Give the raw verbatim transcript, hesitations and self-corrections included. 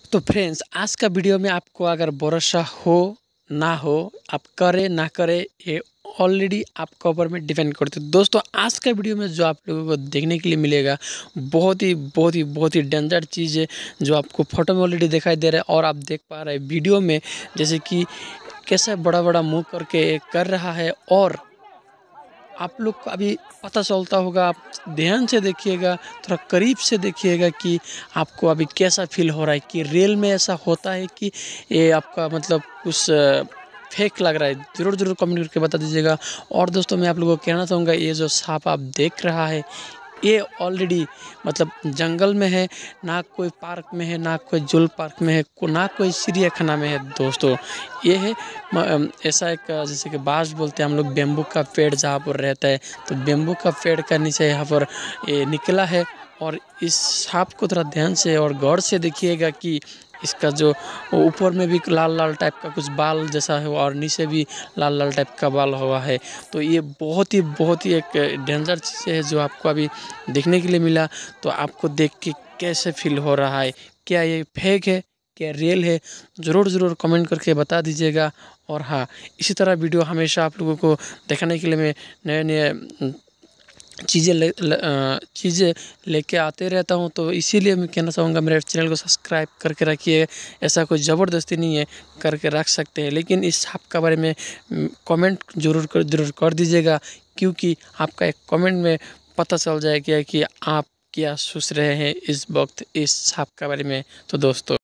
तो फ्रेंड्स, आज का वीडियो में आपको अगर भरोसा हो ना हो, आप करें ना करें, ये ऑलरेडी आपके ऊपर में डिपेंड करते हैं। दोस्तों, आज का वीडियो में जो आप लोगों को देखने के लिए मिलेगा बहुत ही बहुत ही बहुत ही डेंजर चीज़ है, जो आपको फोटो में ऑलरेडी दिखाई दे रहा है और आप देख पा रहे हैं वीडियो में, जैसे कि कैसे बड़ा बड़ा मुंह करके कर रहा है। और आप लोग को अभी पता चलता होगा, आप ध्यान से देखिएगा, थोड़ा करीब से देखिएगा कि आपको अभी कैसा फील हो रहा है कि रियल में ऐसा होता है कि ये आपका मतलब कुछ फेक लग रहा है। ज़रूर ज़रूर कमेंट करके बता दीजिएगा। और दोस्तों, मैं आप लोगों को कहना चाहूँगा, ये जो सांप आप देख रहा है, ये ऑलरेडी मतलब जंगल में है, ना कोई पार्क में है, ना कोई जूल पार्क में है, ना कोई चिड़ियाखाना में है। दोस्तों, ये है ऐसा एक, जैसे कि बाज बोलते हैं हम लोग, बेम्बू का पेड़ जहाँ पर रहता है, तो बेम्बू का पेड़ का नीचे यहाँ पर ये निकला है। और इस सांप को थोड़ा ध्यान से और गौर से देखिएगा कि इसका जो ऊपर में भी लाल लाल टाइप का कुछ बाल जैसा है और नीचे भी लाल लाल टाइप का बाल हुआ है। तो ये बहुत ही बहुत ही एक डेंजर चीज़ है जो आपको अभी देखने के लिए मिला। तो आपको देख के कैसे फील हो रहा है, क्या ये फेक है, क्या रियल है, ज़रूर ज़रूर कमेंट करके बता दीजिएगा। और हाँ, इसी तरह वीडियो हमेशा आप लोगों को दिखाने के लिए मैं नए नए चीज़ें ले चीज़ें लेके आते रहता हूँ। तो इसीलिए मैं कहना चाहूँगा, मेरे चैनल को सब्सक्राइब करके रखिए। ऐसा कोई ज़बरदस्ती नहीं है, करके रख सकते हैं, लेकिन इस सांप के बारे में कमेंट ज़रूर कर ज़रूर कर दीजिएगा, क्योंकि आपका एक कमेंट में पता चल जाएगा कि आप क्या सोच रहे हैं इस वक्त इस सांप के बारे में। तो दोस्तों,